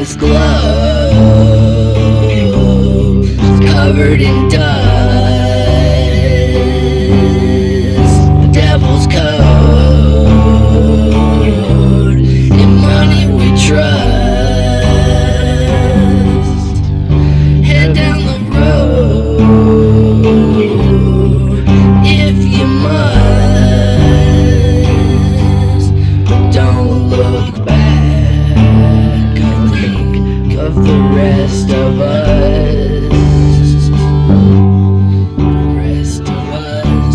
this globe is covered in dust. The devil's code in money we trust. Head down the road if you must, but don't look back. Of the rest of us, the rest of us.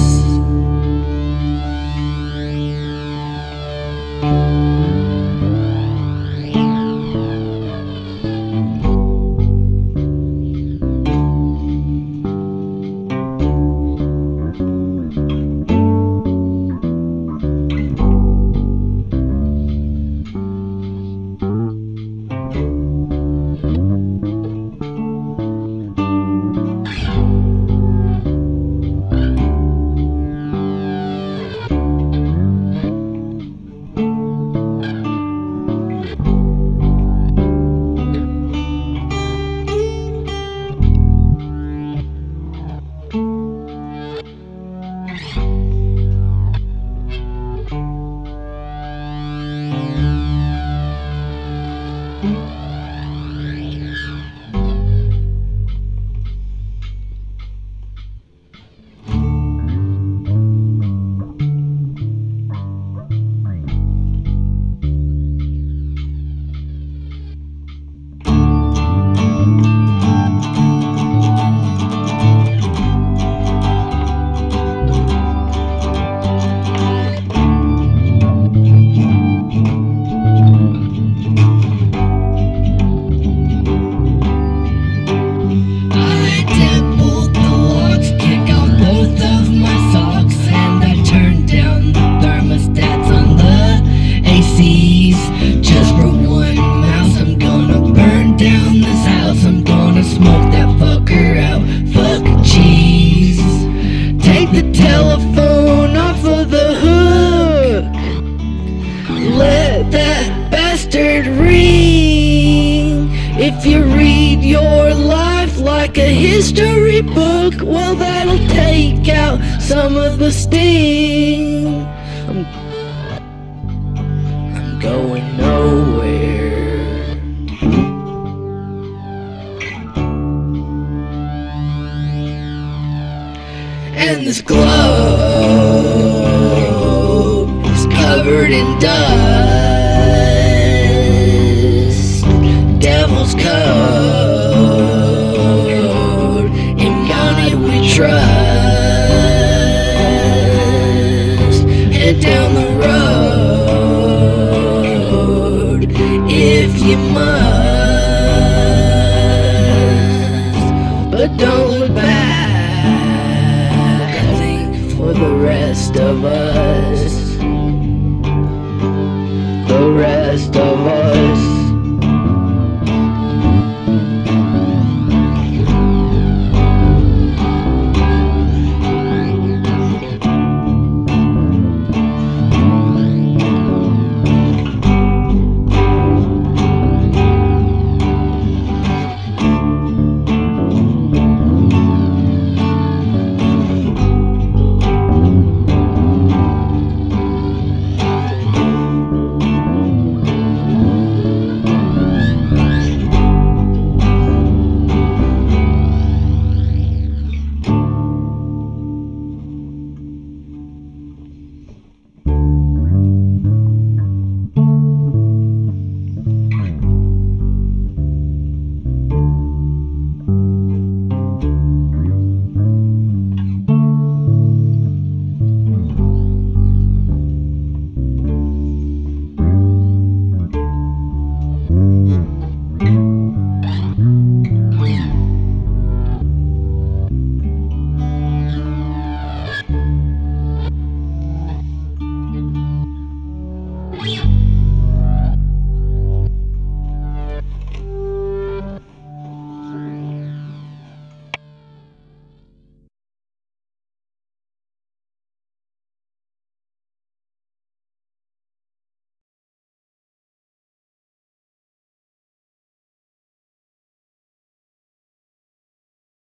Just for one mouse, I'm gonna burn down this house. I'm gonna smoke that fucker out. Fuck cheese. Take the telephone off of the hook. Let that bastard ring. If you read your life like a history book, well, that'll take out some of the sting. I'm going nowhere. And this globe is covered in dust. Devil's code in money we trust. Head down the road if you must.